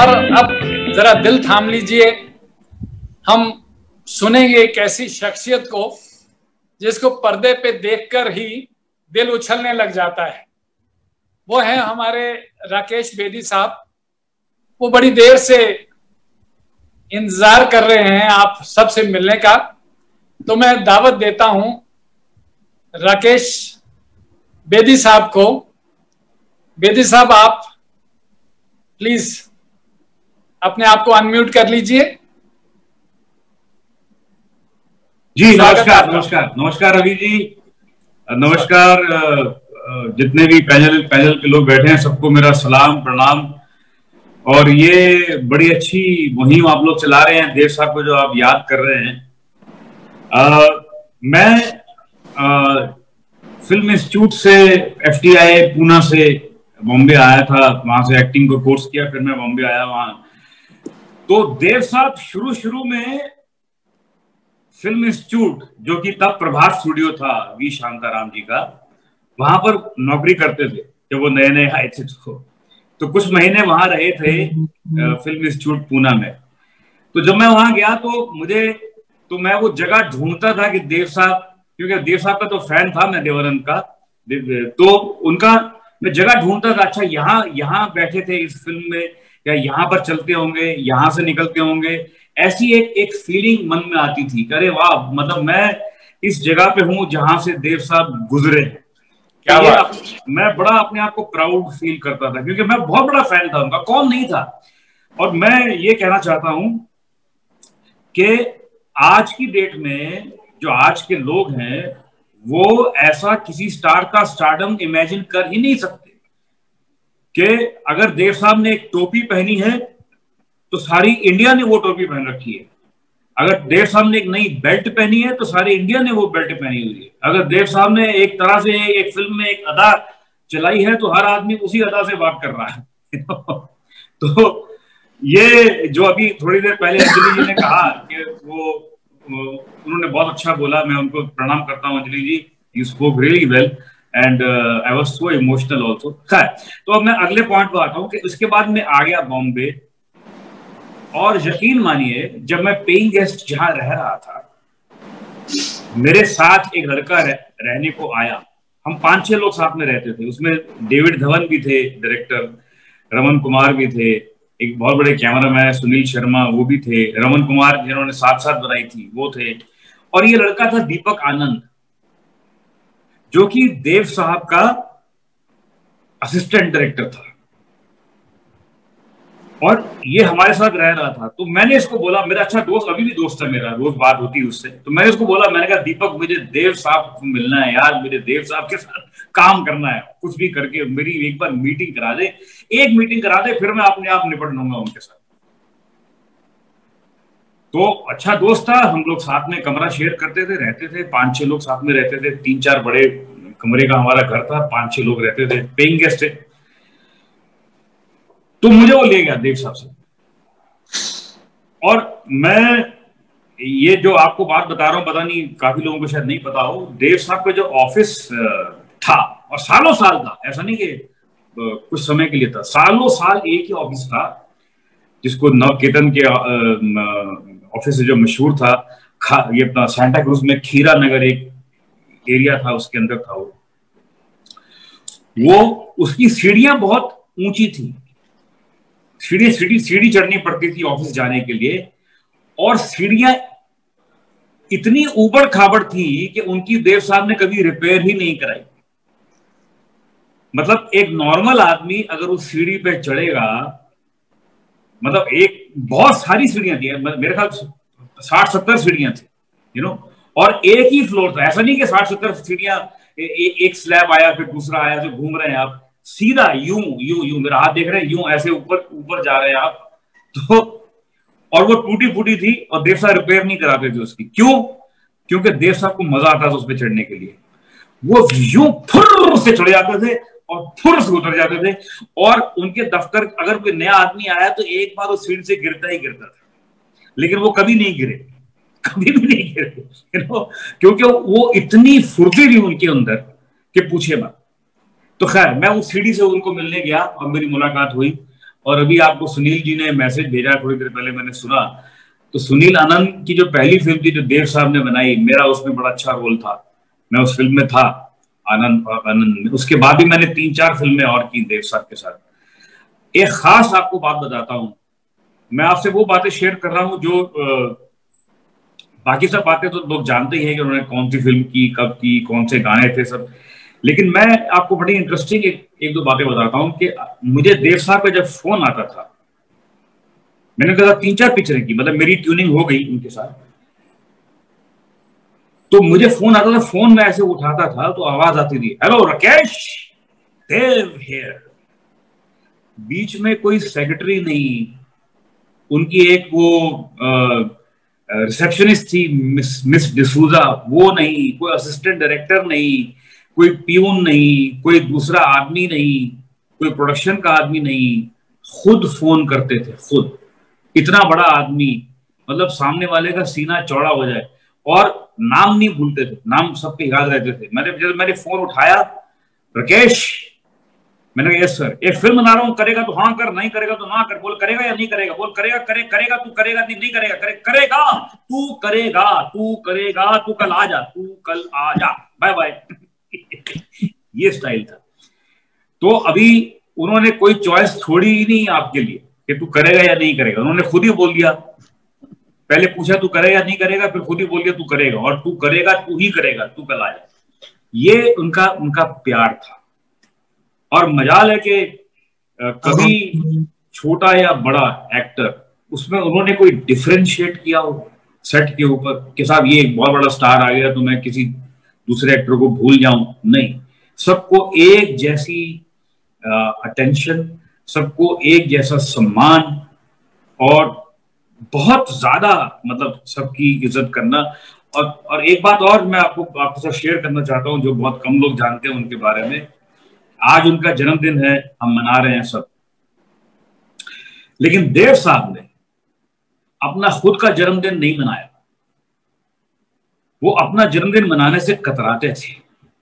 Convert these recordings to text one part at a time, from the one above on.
और अब जरा दिल थाम लीजिए, हम सुनेंगे एक ऐसी शख्सियत को जिसको पर्दे पे देखकर ही दिल उछलने लग जाता है। वो है हमारे राकेश बेदी साहब। वो बड़ी देर से इंतजार कर रहे हैं आप सबसे मिलने का, तो मैं दावत देता हूं राकेश बेदी साहब को। बेदी साहब, आप प्लीज अपने आप को अनम्यूट कर लीजिए। जी नमस्कार। नमस्कार नमस्कार रवि जी, नमस्कार जितने भी पैनल के लोग बैठे हैं सबको मेरा सलाम प्रणाम। और ये बड़ी अच्छी मुहिम आप लोग चला रहे हैं, देव साहब को जो आप याद कर रहे हैं। मैं फिल्म इंस्टीट्यूट से FTI पूना से बॉम्बे आया था, वहां से एक्टिंग को कोर्स किया, फिर मैं बॉम्बे आया वहां। तो देव साहब शुरू में फिल्म इंस्टीट्यूट, जो कि तब प्रभात स्टूडियो था वी शांताराम जी का, वहां पर नौकरी करते थे जब वो नए आए थे। तो कुछ महीने वहां रहे थे फिल्म इंस्टीट्यूट पूना में। तो जब मैं वहां गया तो मैं वो जगह ढूंढता था कि देव साहब, क्योंकि देव साहब का तो फैन था मैं देवानंद का, तो उनका मैं जगह ढूंढता था। अच्छा यहाँ बैठे थे इस फिल्म में, या यहाँ पर चलते होंगे, यहाँ से निकलते होंगे, ऐसी एक फीलिंग मन में आती थी। अरे वाह, मतलब मैं इस जगह पे हूँ जहां से देव साहब गुजरे हैं। क्या बात। मैं बड़ा अपने आप को प्राउड फील करता था, क्योंकि मैं बहुत बड़ा फैन था उनका, कौन नहीं था। और मैं ये कहना चाहता हूं कि आज की डेट में जो आज के लोग हैं वो ऐसा किसी स्टार का स्टारडम इमेजिन कर ही नहीं सकते कि अगर देव साहब ने एक टोपी पहनी है तो सारी इंडिया ने वो टोपी पहन रखी है। अगर देव साहब ने एक नई बेल्ट पहनी है तो सारी इंडिया ने वो बेल्ट पहनी हुई है। अगर देव साहब ने एक तरह से एक फिल्म में एक अदा चलाई है तो हर आदमी उसी अदा से बात कर रहा है। तो ये जो अभी थोड़ी देर पहले अंजलि जी ने कहा कि वो उन्होंने बहुत अच्छा बोला, मैं उनको प्रणाम करता हूँ Anjali ji, you spoke really well and I was so emotional also. खैर, तो अब मैं अगले पॉइंट पर आता हूँ कि उसके बाद मैं आ गया बॉम्बे। और यकीन मानिए, जब मैं पेइंग गेस्ट जहां रह रहा था, मेरे साथ एक लड़का रहने को आया। हम 5-6 लोग साथ में रहते थे। उसमें डेविड धवन भी थे डायरेक्टर, रमन कुमार भी थे, एक बहुत बड़े कैमरामैन सुनील शर्मा वो भी थे, रमन कुमार जिन्होंने साथ बनाई थी वो थे, और ये लड़का था दीपक आनंद, जो कि देव साहब का असिस्टेंट डायरेक्टर था। और ये हमारे साथ रह रहा था। तो मैंने इसको बोला, मेरा अच्छा दोस्त, अभी भी दोस्त है मेरा, रोज बात होती है उससे। तो मैंने इसको बोला, मैंने कहा दीपक मुझे देव साहब को मिलना है यार, मुझे देव साहब के साथ काम करना है, कुछ भी करके मेरी एक बार मीटिंग करा दे, एक मीटिंग करा दे, फिर मैं अपने आप निपट लूंगा उनके साथ। तो अच्छा दोस्त था, हम लोग साथ में कमरा शेयर करते थे, रहते थे, 5-6 लोग साथ में रहते थे। 3-4 बड़े कमरे का हमारा घर था, 5-6 लोग रहते थे, पेइंग गेस्ट थे। तो मुझे वो ले गया देव साहब से। और मैं ये जो आपको बात बता रहा हूं, पता नहीं काफी लोगों को शायद नहीं पता हो, देव साहब का जो ऑफिस था, और सालों साल था, ऐसा नहीं कि कुछ समय के लिए था, सालों साल एक ही ऑफिस था, जिसको नवकेतन के ऑफिस से जो मशहूर था, ये अपना सेंटा क्रूज में खीरा नगर एक एरिया था, उसके अंदर था वो उसकी सीढ़ियां बहुत ऊंची थी, सीढ़ी चढ़नी पड़ती थी ऑफिस जाने के लिए। और सीढ़ियां इतनी ऊबड़ खाबड़ थी कि उनकी देव साहब ने कभी रिपेयर ही नहीं कराई। मतलब एक नॉर्मल आदमी अगर उस सीढ़ी पे चढ़ेगा, मतलब एक बहुत सारी सीढ़ियां थी, मेरे ख्याल 60-70 सीढ़ियां थी, और एक ही फ्लोर था। ऐसा नहीं कि 60-70 सीढ़ियां, एक स्लैब आया फिर दूसरा आया, जो घूम रहे हैं आप, सीधा यूं मेरा हाथ देख रहे हैं, यूं ऐसे ऊपर जा रहे हैं आप। तो और वो टूटी फूटी थी, और देव साहब रिपेयर नहीं कराते थे उसकी। क्यों? क्योंकि देव साहब को मजा आता था उस पर चढ़ने के लिए। वो यूं फुर से चढ़ जाते थे और फुर से उतर जाते थे। और उनके दफ्तर अगर कोई नया आदमी आया तो एक बार उस सीढ़ी से गिरता ही गिरता था, लेकिन वो कभी नहीं गिरे, कभी भी नहीं गिरे, क्योंकि वो इतनी फुर्ती थी उनके अंदर कि पूछे मत। तो खैर, मैं उस सीढ़ी से उनको मिलने गया और मेरी मुलाकात हुई। और अभी आपको सुनील जी ने मैसेज भेजा थोड़ी देर पहले, मैंने सुना, तो सुनील आनंद की जो पहली फिल्म थी जो देव साहब ने बनाई, मेरा उसमें बड़ा अच्छा रोल था, मैं उस फिल्म में था, आनंद में। उसके बाद भी मैंने 3-4 फिल्में और की देव साहब के साथ। एक खास आपको बात बताता हूं, मैं आपसे वो बातें शेयर कर रहा हूं जो बाकी सब बातें तो लोग जानते ही हैं कि उन्होंने कौन सी फिल्म की, कब की, कौन से गाने थे सब, लेकिन मैं आपको बड़ी इंटरेस्टिंग एक दो बातें बताता हूं कि मुझे देव साहब का जब फोन आता था, मैंने कहा 3-4 पिक्चरें की, मतलब मेरी ट्यूनिंग हो गई उनके साथ, तो मुझे फोन आता था, फोन में ऐसे उठाता था तो आवाज आती थी, हेलो राकेश, देव हियर। बीच में कोई सेक्रेटरी नहीं, उनकी एक वो रिसेप्शनिस्ट थी मिस डिसूजा, वो नहीं, कोई असिस्टेंट डायरेक्टर नहीं, कोई पियून नहीं, कोई दूसरा आदमी नहीं, कोई प्रोडक्शन का आदमी नहीं, खुद फोन करते थे, खुद। इतना बड़ा आदमी, मतलब सामने वाले का सीना चौड़ा हो जाए, और नाम नहीं भूलते थे, नाम सबके याद रहते थे। मैंने फोन उठाया, राकेश, मैंने कहा यस सर, एक फिल्म बना रहा हूं, करेगा तो हाँ कर, नहीं करेगा तो ना कर, बोल करेगा या नहीं करेगा, बोल करेगा, करेगा तू, करेगा नहीं करेगा, करेगा तू, करेगा तू, कल आ जा, तू कल आ जा, बाय बाय। ये स्टाइल था। तो अभी उन्होंने कोई चॉइस छोड़ी ही नहीं आपके लिए कि तू करेगा या नहीं करेगा, उन्होंने खुद ही बोल दिया, पहले पूछा तू करेगा या नहीं करेगा, फिर खुद ही बोल दिया तू करेगा, और तू करेगा, तू ही करेगा, तू कल आ जा। ये उनका प्यार था। और मजाल है कि कभी छोटा या बड़ा एक्टर, उसमें उन्होंने कोई डिफरेंशिएट किया हो सेट के ऊपर कि साहब ये एक बहुत बड़ा स्टार आ गया तो मैं किसी दूसरे एक्टर को भूल जाऊं, नहीं, सबको एक जैसी अटेंशन, सबको एक जैसा सम्मान, और बहुत ज्यादा मतलब सबकी इज्जत करना। और एक बात और मैं आपके साथ शेयर करना चाहता हूं जो बहुत कम लोग जानते हैं उनके बारे में। आज उनका जन्मदिन है, हम मना रहे हैं सब, लेकिन देव साहब ने अपना खुद का जन्मदिन नहीं मनाया। वो अपना जन्मदिन मनाने से कतराते थे।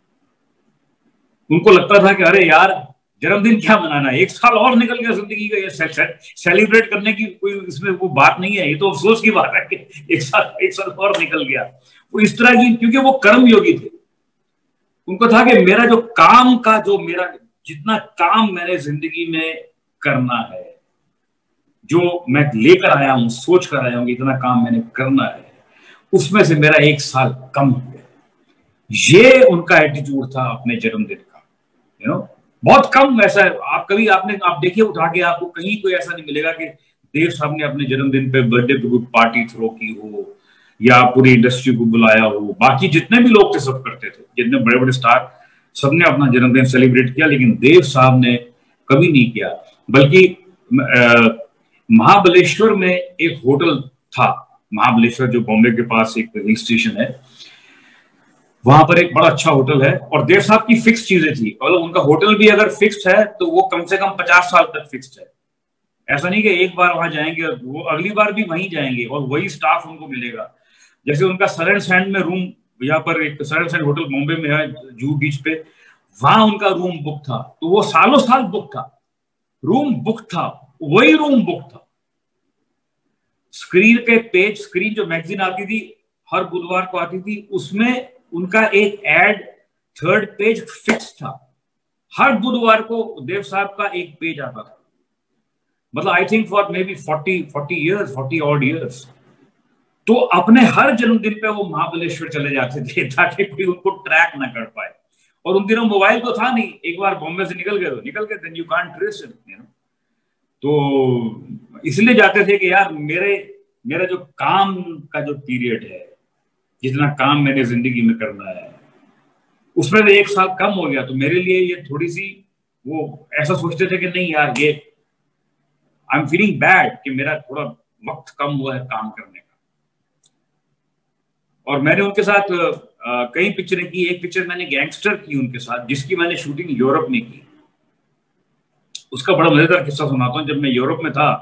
उनको लगता था कि अरे यार जन्मदिन क्या मनाना है, 1 साल और निकल गया जिंदगी का, ये सेलिब्रेट करने की कोई इसमें वो बात नहीं है, ये तो अफसोस की बात है कि 1 साल और निकल गया। वो इस तरह की, क्योंकि वो कर्मयोगी थे, उनको था कि मेरा जो काम का, जो मेरा जितना काम मैंने जिंदगी में करना है, जो मैं लेकर आया हूं, सोच कर आया हूं, इतना काम मैंने करना है, उसमें से मेरा 1 साल कम हो गया। ये उनका एटीट्यूड था अपने जन्मदिन का। बहुत कम ऐसा है, आप देखिए उठा के, आपको कहीं कोई ऐसा नहीं मिलेगा कि देव साहब ने अपने जन्मदिन पे, बर्थडे पे कोई पार्टी थ्रो की हो या पूरी इंडस्ट्री को बुलाया हो। बाकी जितने भी लोग थे सब करते थे, जितने बड़े बड़े स्टार, सबने अपना जन्मदिन सेलिब्रेट किया, लेकिन देव साहब ने कभी नहीं किया। बल्कि महाबलेश्वर में एक होटल था, महाबलेश्वर जो बॉम्बे के पास एक हिल स्टेशन है, वहां पर एक बड़ा अच्छा होटल है, और देव साहब की फिक्स चीजें थी, और उनका होटल भी अगर फिक्स्ड है तो वो कम से कम 50 साल तक फिक्स्ड है। ऐसा नहीं कि एक बार वहां जाएंगे और वो अगली बार भी वहीं जाएंगे और वही स्टाफ उनको मिलेगा। जैसे उनका सरन सैंड में रूम, यहाँ पर एक सरन सैंड होटल बॉम्बे में है, जूहू बीच पे, वहां उनका रूम बुक था, तो वो सालों साल बुक था, रूम बुक था, वही रूम बुक था। स्क्रीन के पेज, स्क्रीन जो मैगजीन आती थी हर बुधवार को आती थी, उसमें उनका एक एड 3rd पेज फिक्स था। हर बुधवार को देव साहब का एक पेज आता था, मतलब I think for maybe 40 odd years. तो अपने हर जन्मदिन पे वो महाबलेश्वर चले जाते थे ताकि कोई उनको ट्रैक ना कर पाए। और उन दिनों मोबाइल तो था नहीं, एक बार बॉम्बे से निकल गए तो निकल गए, then you can't trace it. तो इसलिए जाते थे कि यार मेरा जो काम का जो पीरियड है, जितना काम मैंने जिंदगी में करना है, उसमें तो 1 साल कम हो गया, तो मेरे लिए ये थोड़ी सी, वो ऐसा सोचते थे कि नहीं यार, ये आई एम फीलिंग बैड कि मेरा थोड़ा वक्त कम हुआ है काम करने का। और मैंने उनके साथ कई पिक्चरें की। एक पिक्चर मैंने गैंगस्टर की उनके साथ, जिसकी मैंने शूटिंग यूरोप में की। उसका बड़ा मजेदार किस्सा सुनाता हूँ। जब मैं यूरोप में था,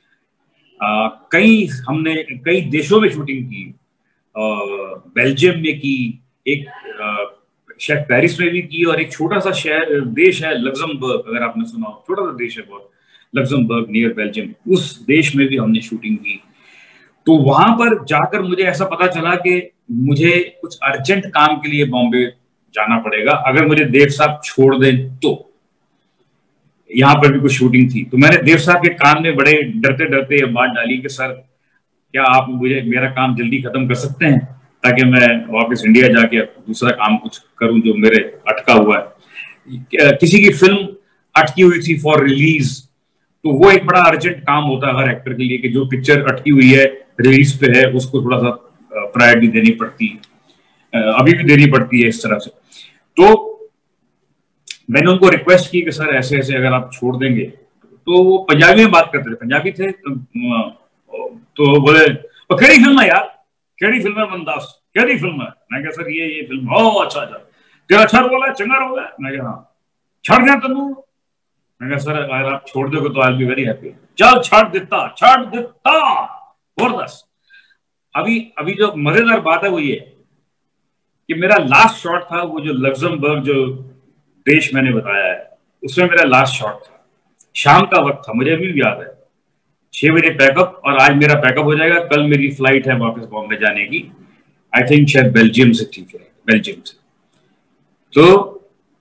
हमने कई देशों में शूटिंग की, बेल्जियम में की, एक शायद पेरिस में भी की, और एक छोटा सा देश है लग्जमबर्ग, अगर आपने सुना हो, छोटा सा देश है बहुत, लग्जमबर्ग नियर बेल्जियम, उस देश में भी हमने शूटिंग की। तो वहां पर जाकर मुझे ऐसा पता चला कि मुझे कुछ अर्जेंट काम के लिए बॉम्बे जाना पड़ेगा, अगर मुझे देव साहब छोड़ दें तो। यहाँ पर भी कुछ शूटिंग थी, तो मैंने देव साहब के कान में बड़े डरते डरते ये बात डाली कि सर क्या आप मुझे मेरा काम जल्दी खत्म कर सकते हैं, ताकि मैं वापस इंडिया जाके दूसरा काम कुछ करूं जो मेरे अटका हुआ है। किसी की फिल्म अटकी हुई थी फॉर रिलीज, तो वो एक बड़ा अर्जेंट काम होता है हर एक्टर के लिए कि जो पिक्चर अटकी हुई है रिलीज पे है उसको थोड़ा सा प्रायोरिटी देनी पड़ती है, अभी भी देनी पड़ती है इस तरह से। तो मैंने उनको रिक्वेस्ट की कि सर ऐसे ऐसे अगर आप छोड़ देंगे, तो वो पंजाबी में बात करते थे, पंजाबी थे, तो बोले केड़ी फिल्म है यार, केड़ी फिल्म है बंदास, केड़ी फिल्म है? मैं कहा सर ये फिल्म। ओह अच्छा अच्छा, तेरा अच्छा रोल है, चंगा रोल है? मैं कहा हाँ। छड़ दिया तेनू? मैं कहा सर अगर आप छोड़ दोगे तो I will be very happy. चल छड़ दिता जबरदस्त। अभी जो मजेदार बात है वो ये कि मेरा लास्ट शॉट था वो जो लग्जमबर्ग जो देश मैंने बताया है, उसमें मेरा लास्ट शॉट था, शाम का वक्त था, मुझे अभी भी याद है, 6 बजे पैकअप, और आज मेरा पैकअप हो जाएगा, कल मेरी फ्लाइट है वापस बॉम्बे जाने की, आई थिंक शायद बेल्जियम से थी, बेल्जियम से। तो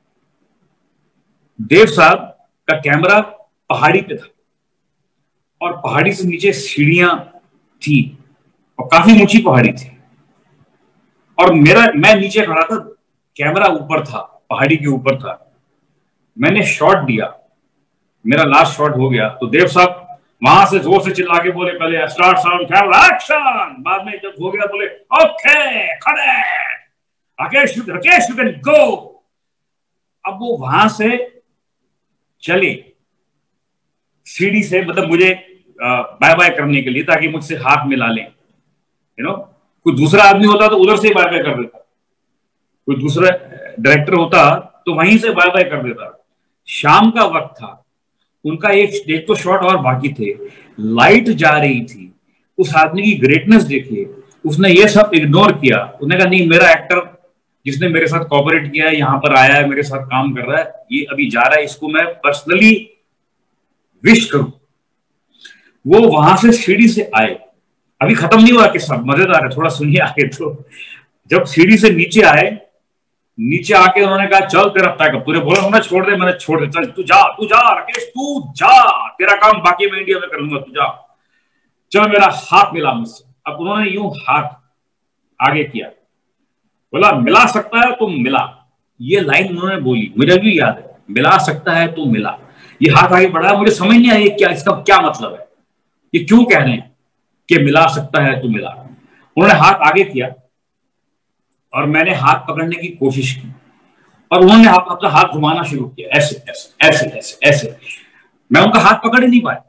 देव साहब का कैमरा पहाड़ी पे था और पहाड़ी से नीचे सीढ़ियां थी और काफी ऊंची पहाड़ी थी, और मैं नीचे खड़ा था, कैमरा ऊपर था, पहाड़ी के ऊपर था। मैंने शॉट दिया, मेरा लास्ट शॉट हो गया, तो देव साहब वहां से जोर से चिल्ला के बोले पहले स्टार्ट साउंड कैमरा एक्शन, बाद में जब हो गया बोले ओके खड़े, राकेश यू कैन गो। अब वो वहां से चले सीढ़ी से, मतलब मुझे बाय बाय करने के लिए, ताकि मुझसे हाथ मिला लें, कोई दूसरा आदमी होता तो उधर से बाय बाय कर देता, कोई दूसरा डायरेक्टर होता तो वहीं से बाय बाय कर देता। शाम का वक्त था, उनका एक तो शॉट और बाकी थे, लाइट जा रही थी, उस आदमी की ग्रेटनेस देखिए, उसने ये सब इग्नोर किया। उसने कहा नहीं, मेरा एक्टर जिसने मेरे साथ कोऑपरेट किया है, यहाँ पर आया है, मेरे साथ काम कर रहा है, ये अभी जा रहा है, इसको मैं पर्सनली विश करूं। वो वहां से सीढ़ी से आए, अभी खत्म नहीं हुआ किस्सा, मजेदार है, थोड़ा सुनिए आगे। तो जब सीढ़ी से नीचे आए, नीचे आके उन्होंने कहा चल तेरा पैकअप, तूने बोला मैं छोड़ दे, मैंने छोड़ दे, चल तू जा राकेश, तू जा, तेरा काम बाकी मैं इंडिया में कर लूंगा, तू जा, चल मेरा हाथ मिला मुझसे। अब उन्होंने यूं हाथ आगे किया, बोला मिला सकता है तो मिला, ये लाइन उन्होंने बोली, मुझे भी याद है, मिला सकता है तो मिला। ये हाथ आगे बढ़ा, मुझे समझ नहीं आया क्या इसका क्या मतलब है, ये क्यों कह रहे हैं कि मिला सकता है तो मिला। उन्होंने हाथ आगे किया और मैंने हाथ पकड़ने की कोशिश की, और उन्होंने अपना हाथ घुमाना शुरू किया, ऐसे ऐसे ऐसे ऐसे ऐसे। मैं उनका हाथ पकड़ ही नहीं पाया,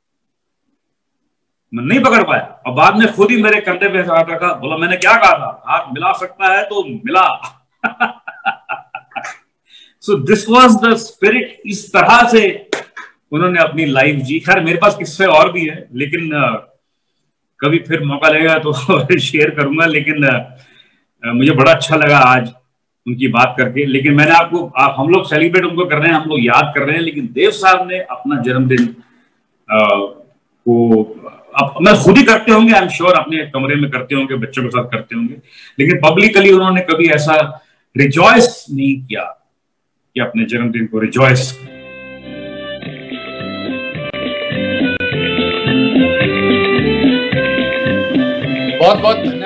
मैं नहीं पकड़ पाया, और बाद में खुद ही मेरे कंधे पे हाथ रखा, बोला मैंने क्या कहा था, हाथ मिला सकता है तो मिला। So this was the spirit. इस तरह से उन्होंने अपनी लाइफ जी। खैर मेरे पास किस्से और भी है, लेकिन कभी फिर मौका लगेगा तो शेयर करूंगा। लेकिन मुझे बड़ा अच्छा लगा आज उनकी बात करके। लेकिन मैंने हम लोग सेलिब्रेट उनको कर रहे हैं, हम लोग याद कर रहे हैं, लेकिन देव साहब ने अपना जन्मदिन को मैं खुद ही करते होंगे, आई एम श्योर, अपने कमरे में करते होंगे, बच्चों के साथ करते होंगे, लेकिन पब्लिकली उन्होंने कभी ऐसा रिजॉयस नहीं किया कि अपने जन्मदिन को रिजॉयस। बहुत बहुत